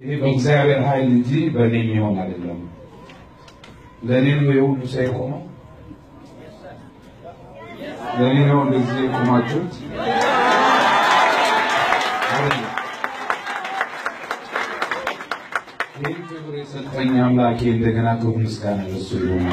ይሄ በእግዚአብሔር ኃይል እንጂ በእኔ የሚሆን አይደለም። ለእኔ ነው የሁሉ ሰው የቆመው። ለእኔ ነው እንደዚህ የቆማችሁት። ይህን ክብር የሰጠኝ አምላኬ እንደገና ክብር ምስጋና ለእሱ ይሁን።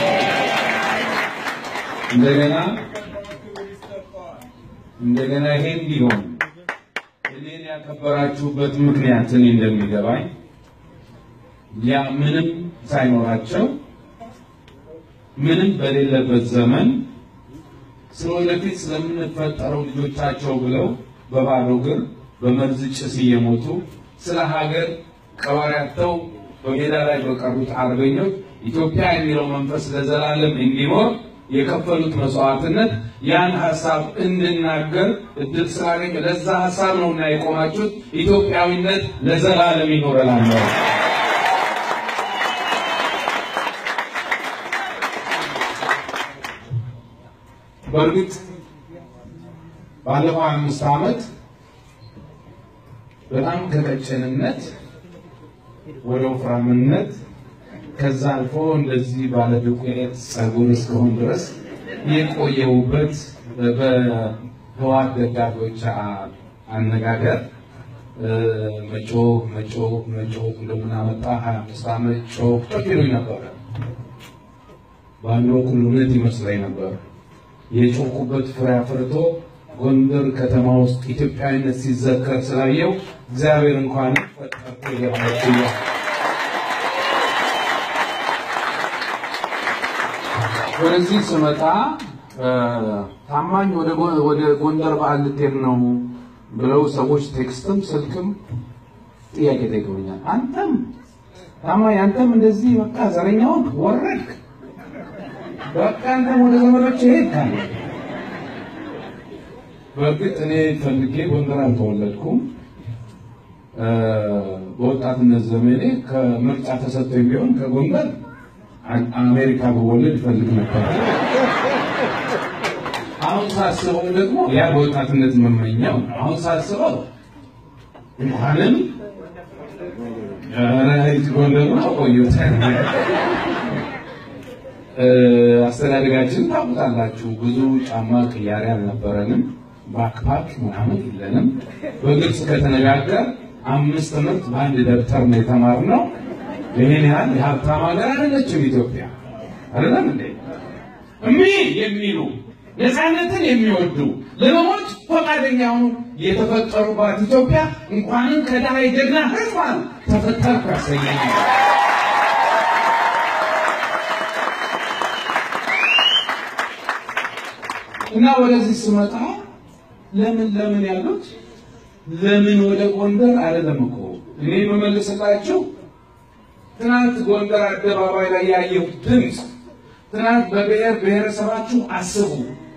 እንደገና ይሄን ቢሆን እኔን ያከበራችሁበት ምክንያት እኔ እንደሚገባኝ ያ ምንም ሳይኖራቸው ምንም በሌለበት ዘመን ስለወደፊት ስለምንፈጠረው ልጆቻቸው ብለው በባዶ እግር በመርዝ ጭስ እየሞቱ ስለ ሀገር ቀባሪያቸው በሜዳ ላይ በቀሩት አርበኞች ኢትዮጵያ የሚለው መንፈስ ለዘላለም እንዲኖር የከፈሉት መስዋዕትነት ያን ሐሳብ እንድናገር እድል ስላገኘ ለዛ ሐሳብ ነውና የቆማችሁት። ኢትዮጵያዊነት ለዘላለም ይኖራል። በእርግጥ ባለፈው 5 ዓመት በጣም ከቀጭንነት ወደ ወፍራምነት ከዛ አልፎ እንደዚህ ባለ ዱቄት ጸጉር እስከሆን ድረስ የቆየውበት በህዋት ደጋፊዎች አነጋገር መጮህ እንደምናመጣ 25 ዓመት ጮህ ይሉኝ ነበር። ባንዶ ኩሉነት ይመስለኝ ነበር። የጮኩበት ፍሬ አፍርቶ ጎንደር ከተማ ውስጥ ኢትዮጵያዊነት ሲዘከር ስላየው እግዚአብሔር እንኳን ፈጠርኩ ይገባችሁ። ወደዚህ ስመጣ ታማኝ ወደ ጎንደር በዓል ልትሄድ ነው ብለው ሰዎች ቴክስትም ስልክም ጥያቄ ጠይቀውኛል። ታማኝ አንተም እንደዚህ በቃ ዘረኛውን ወረድክ፣ በቃ አንተም ወደ ዘመዶች ሄድካል። በእርግጥ እኔ ፈልጌ ጎንደር አልተወለድኩም። በወጣትነት ዘመኔ ከምርጫ ተሰጥቶኝ ቢሆን ከጎንደር አሜሪካ በወለድ ፈልግ ነበር። አሁን ሳስበው ደግሞ ያ በወጣትነት መመኛው አሁን ሳስበው እንኳንም ራይት ጎንደር ነው ቆየሁት። አስተዳደጋችን ታውቃላችሁ። ብዙ ጫማ ቅያሬ አልነበረንም። ባክፓክ ምናምን የለንም። በግልጽ ከተነጋገር 5 ትምህርት በአንድ ደብተር ነው የተማርነው። ይሄን ያህል የሀብታም ሀገር አይደለችም ኢትዮጵያ። አይደለም እንዴ? የሚሉ ነፃነትን የሚወዱ ለመሞት ፈቃደኛ ሆነው የተፈጠሩባት ኢትዮጵያ እንኳንም ከድሃ ጀግና ህዝብ ተፈጠርኩ ያሰኛል። እና ወደዚህ ስመጣ ለምን ያሉት ለምን ወደ ጎንደር አይደለም እኮ እኔ መመለስላችሁ። ትናንት ጎንደር አደባባይ ላይ ያየው ድምጽ ትናንት በብሔር ብሔረሰባችሁ አስቡ።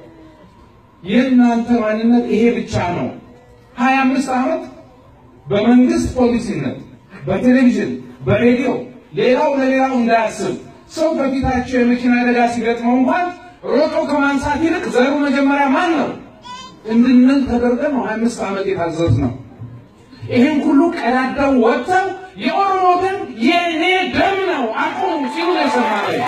የእናንተ ማንነት ይሄ ብቻ ነው። 25 ዓመት በመንግስት ፖሊሲነት በቴሌቪዥን በሬዲዮ ሌላው ለሌላው እንዳያስብ ሰው በፊታቸው የመኪና አደጋ ሲገጥመው እንኳን ሮጦ ከማንሳት ይልቅ ዘሩ መጀመሪያ ማን ነው እንድንል ተደርገን 25 ዓመት የታዘዝነው። ይሄን ሁሉ ቀዳዳው ወጥተው የኦሮሞ ደም የኔ ደም ነው አቁሙ ሲሉ የሰማነው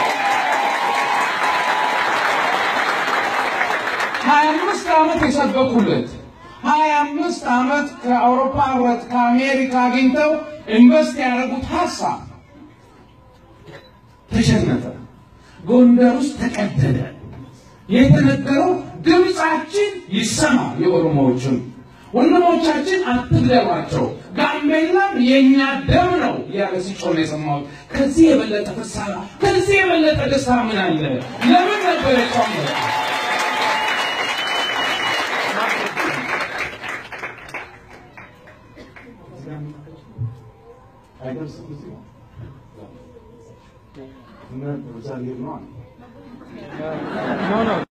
25 ዓመት የሰበኩለት 25 ዓመት ከአውሮፓ ህብረት ከአሜሪካ አግኝተው ኢንቨስት ያደረጉት ሐሳብ ተሸነፈ። ጎንደር ውስጥ ተቀደደ። የተነገረው ድምጻችን ይሰማ። የኦሮሞዎችን ወንድሞቻችን አትግደሏቸው፣ ጋምቤላም የኛ ደም ነው ያለ ሲጮህ ነው የሰማሁት። ከዚህ የበለጠ ፍሳራ ከዚህ የበለጠ ደስታ ምን አለ? ለምን ነበር የቆመው? አይደርስም እዚህ ነው እና ዛሬ ነው